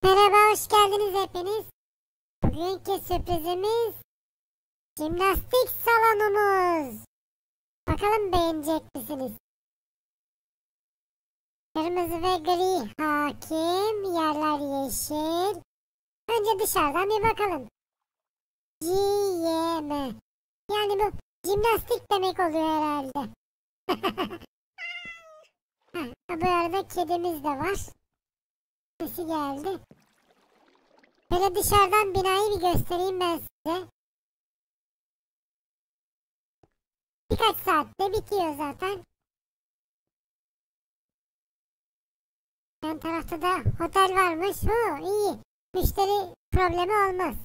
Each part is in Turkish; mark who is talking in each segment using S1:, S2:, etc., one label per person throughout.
S1: Merhaba, hoş geldiniz hepiniz. Bugünkü sürprizimiz jimnastik salonumuz. Bakalım beğenecek misiniz? Kırmızı ve gri hakim, yerler yeşil. Önce dışarıdan bir bakalım. GYM. Yani bu jimnastik demek oluyor herhalde. Bu arada kedimiz de var. Sesi geldi. Böyle dışarıdan binayı bir göstereyim ben size. Birkaç saatte bitiyor zaten. Yan tarafta da otel varmış. İyi. Müşteri problemi olmaz.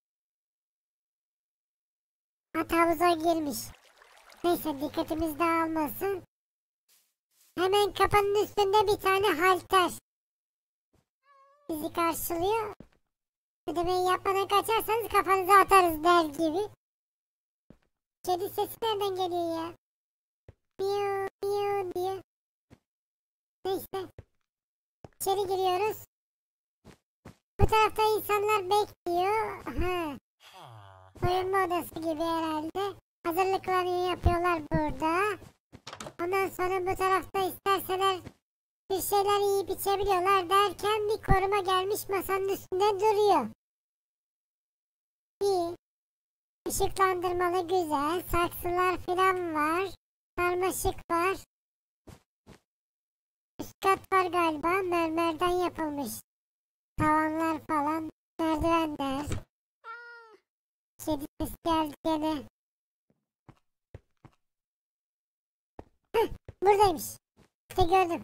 S1: At havuza girmiş. Neyse dikkatimiz dağılmasın. Hemen kapının üstünde bir tane halter bizi karşılıyor. Ödemeyi yapmadan kaçarsanız kafanıza atarız der gibi. Kedi sesi nereden geliyor ya? Miyav miyav diye. Neyse. İçeri giriyoruz. Bu tarafta insanlar bekliyor. Soyunma odası gibi herhalde. Hazırlıklarını yapıyorlar burada. Ondan sonra bu tarafta isterseler bir şeyler yiyip içebiliyorlar derken bir koruma gelmiş masanın üstünde duruyor. İyi. Işıklandırmalı güzel. Saksılar falan var. Sarmaşık var. Üst kat var galiba. Mermerden yapılmış. Tavanlar falan. Merdivenler. Kedi ses geldi gene. Buradaymış. İşte gördüm.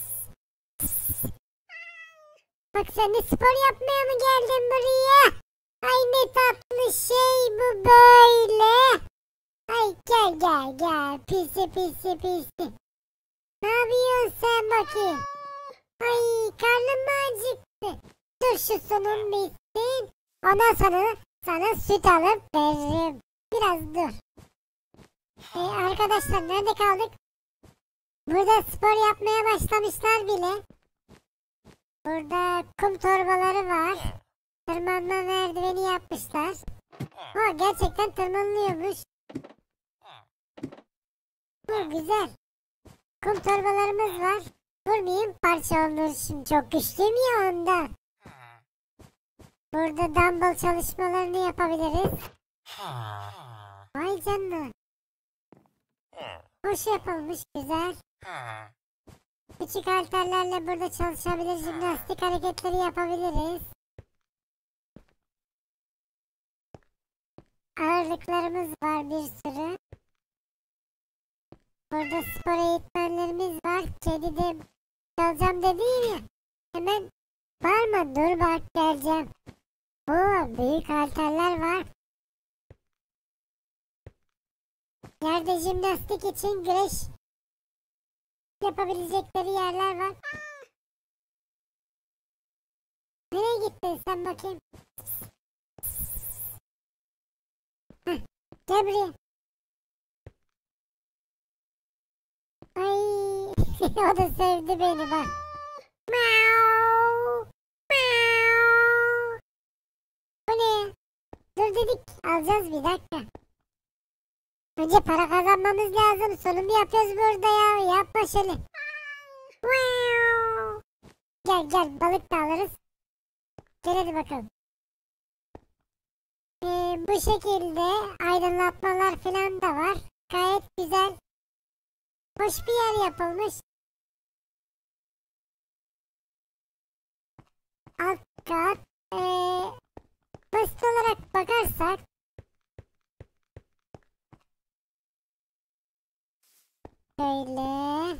S1: Bak sen de spor yapmaya mı geldin buraya? Ay ne tatlı şey bu böyle. Ay gel gel gel. Pisi pisi pisi. Ne yapıyorsun sen bakayım? Ay karnım mı acıktı? Dur şu sunum bitsin. Ondan sonra sana süt alıp veririm. Biraz dur. Arkadaşlar nerede kaldık? Burada spor yapmaya başlamışlar bile. Burada kum torbaları var. Tırmanma merdiveni yapmışlar. Gerçekten tırmanılıyormuş. Güzel. Kum torbalarımız var. Vurmayayım parça olur şimdi çok güçlüyüm ya onda. Burada dumbbell çalışmalarını yapabiliriz. Vay canına. Hoş yapılmış güzel. Küçük halterlerle burada çalışabilir, jimnastik hareketleri yapabiliriz. Ağırlıklarımız var bir sürü. Burada spor eğitmenlerimiz var. Kedi de çalacağım dediğim ya. Hemen bağırma dur bak geleceğim. Büyük halterler var. Yerde jimnastik için güreş yapabilecekleri yerler var. Nereye gittin sen bakayım? Gel buraya. Ay o da sevdi beni bak. Miau. Miau. Bu ne? Dur dedik alacağız bir dakika. Önce para kazanmamız lazım. Sunum yapıyoruz burada ya. Yapma şöyle. Miau. Gel gel balık da alırız. Gel hadi bakalım. Bu şekilde aydınlatmalar falan da var. Gayet güzel. Hoş bir yer yapılmış. Alt kat. Basit olarak bakarsak. Şöyle.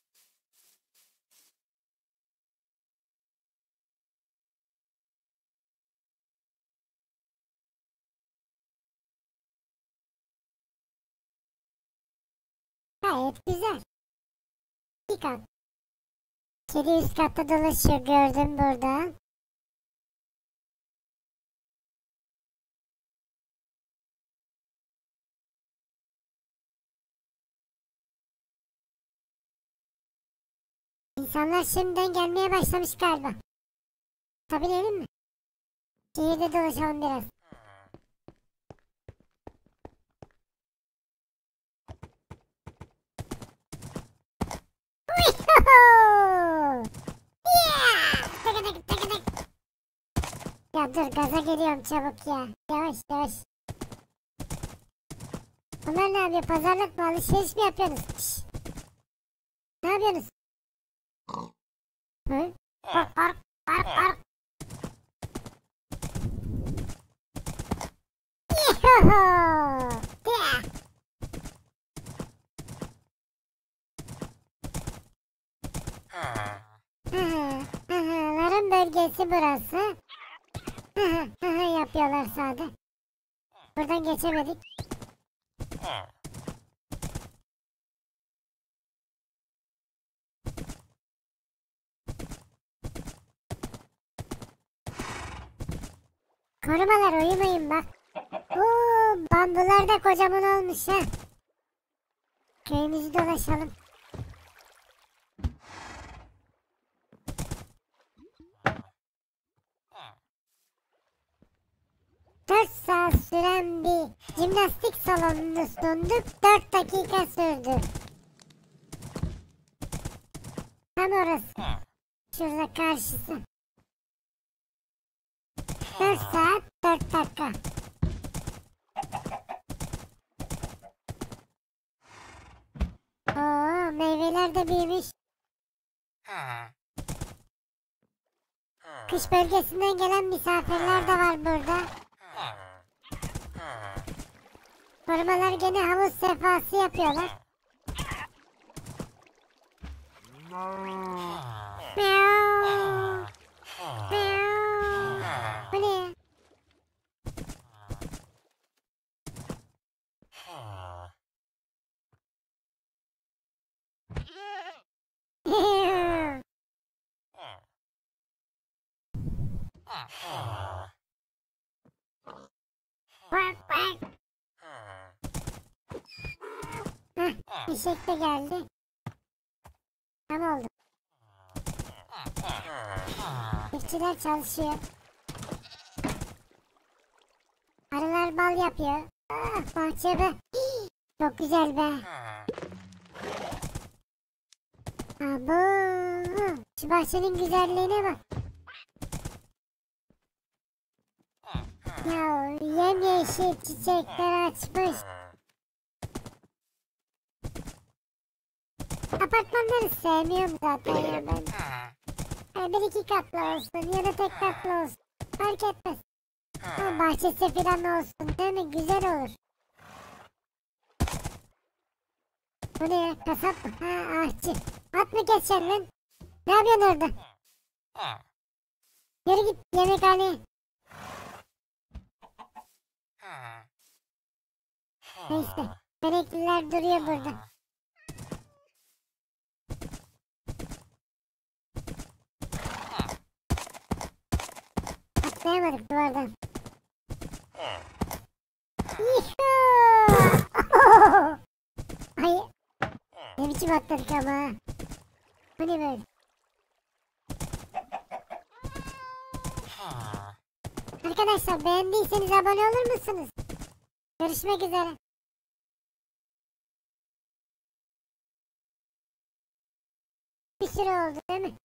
S1: Gayet güzel. İki kat. Kedi üst katta dolaşıyor gördüm burada. İnsanlar şimdiden gelmeye başlamış galiba. Binelim mi? Şehirde dolaşalım biraz. Yeah! Tıkıdık tıkıdık. Ya dur gaza geliyorum çabuk ya. Yavaş yavaş. Bunlar ne yapıyor? Pazarlık mı? Alışveriş mi yapıyorsunuz? Şşş. Ne yapıyorsunuz? Hı? Kork kork kork kork. Yuhuu! Yeah! Ların bölgesi burası. Yapıyorlar sade. Buradan geçemedik. Korumalar uyumayın bak. Oo, bambular da kocaman olmuş ha. Köyümüzü dolaşalım. Dört saat süren bir jimnastik salonunu sunduk. 4 dakika sürdü. Tam orası. Şurada karşısı. 4 saat 4 dakika. Oo, meyveler de büyümüş. Kış bölgesinden gelen misafirler de var burada. Korumalar gene havuz sefası yapıyorlar. Miau. Miau. Bu ne ya? Bak bak. Eşek de geldi. Tam oldu. Çiftçiler çalışıyor. Arılar bal yapıyor. Bahçe be. Çok güzel be. Abo. Şu bahçenin güzelliğine bak. Ya yemyeşil çiçekler açmış. Apartmanları sevmiyorum zaten ya ben. Bir iki katlı olsun ya da tek katlı olsun. Fark etmez. Ha, bahçesi falan olsun değil mi? Güzel olur. Bu ne ya? Kasap mı? Ha ahçı. At mı geçeceksin lan? Ne yapıyorsun orada? Yürü git yemekhaneye. Neyse. Benekliler duruyor burada. Atlayamadık duvardan. Yuhuu! Ay. Ne biçim atladık ama. Bu ne böyle? Arkadaşlar beğendiyseniz abone olur musunuz? Görüşmek üzere. Bir sürü oldu değil mi?